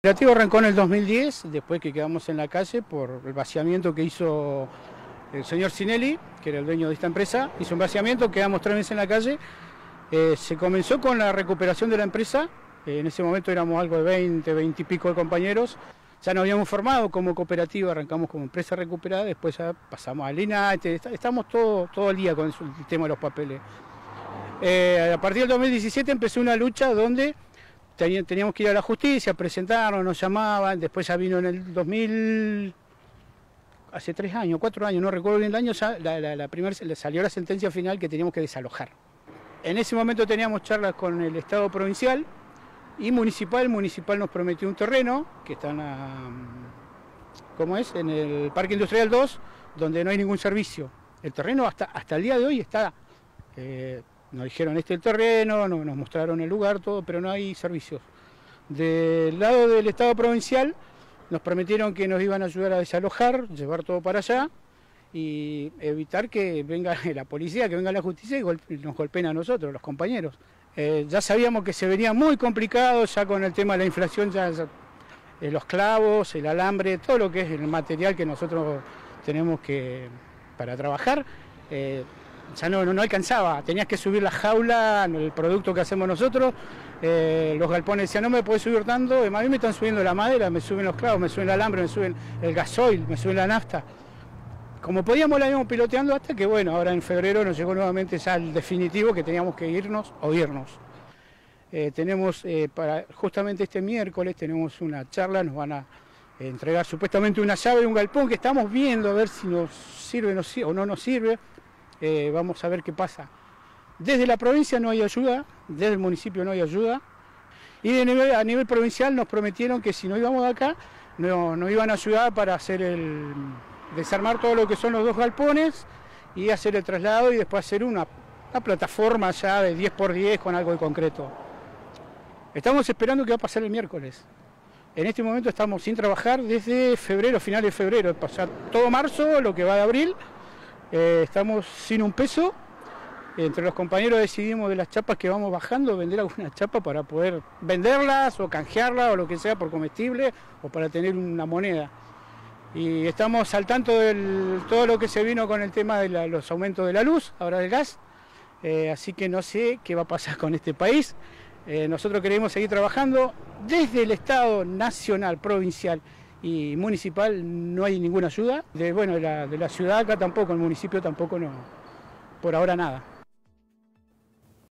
El operativo arrancó en el 2010, después que quedamos en la calle por el vaciamiento que hizo el señor Cinelli, que era el dueño de esta empresa. Hizo un vaciamiento, quedamos 3 meses en la calle. Se comenzó con la recuperación de la empresa. En ese momento éramos algo de 20 y pico de compañeros. Ya nos habíamos formado como cooperativa, arrancamos como empresa recuperada, después ya pasamos al INATE. Estamos todo el día con el tema de los papeles. A partir del 2017 empezó una lucha donde teníamos que ir a la justicia, presentarnos, nos llamaban, después ya vino en el 2000, hace 3 años, 4 años, no recuerdo bien el año, ya salió la sentencia final que teníamos que desalojar. En ese momento teníamos charlas con el Estado provincial y municipal. El municipal nos prometió un terreno que está en el Parque Industrial 2, donde no hay ningún servicio. El terreno hasta el día de hoy está... Nos dijeron este es el terreno, nos mostraron el lugar, todo, pero no hay servicios. Del lado del Estado provincial nos prometieron que nos iban a ayudar a desalojar, llevar todo para allá y evitar que venga la policía, que venga la justicia y nos golpeen a nosotros, los compañeros. Ya sabíamos que se venía muy complicado ya con el tema de la inflación, los clavos, el alambre, todo lo que es el material que nosotros tenemos para trabajar. Ya no alcanzaba, tenías que subir la jaula, el producto que hacemos nosotros. Los galpones decían, no me puedes subir tanto, a mí me están subiendo la madera, me suben los clavos, me suben el alambre, me suben el gasoil, me suben la nafta. Como podíamos la íbamos piloteando hasta que, bueno, ahora en febrero nos llegó nuevamente ya el definitivo que teníamos que irnos o irnos. Tenemos, para justamente este miércoles, tenemos una charla, nos van a entregar supuestamente una llave de un galpón que estamos viendo a ver si nos sirve o no nos sirve. Vamos a ver qué pasa. Desde la provincia no hay ayuda, desde el municipio no hay ayuda, y a nivel provincial nos prometieron que si no íbamos de acá, nos iban a ayudar para desarmar todo lo que son los 2 galpones y hacer el traslado y después hacer una plataforma ya de 10x10 con algo de concreto. Estamos esperando qué va a pasar el miércoles. En este momento estamos sin trabajar desde febrero, finales de febrero, pasar todo marzo, lo que va de abril. Estamos sin un peso. Entre los compañeros decidimos de las chapas que vamos bajando vender algunas chapas para poder venderlas o canjearlas o lo que sea por comestible o para tener una moneda. Y estamos al tanto de todo lo que se vino con el tema de los aumentos de la luz, ahora del gas. Así que no sé qué va a pasar con este país. Nosotros queremos seguir trabajando desde el Estado nacional, provincial y municipal. No hay ninguna ayuda. De la ciudad acá tampoco, el municipio tampoco, no, por ahora nada.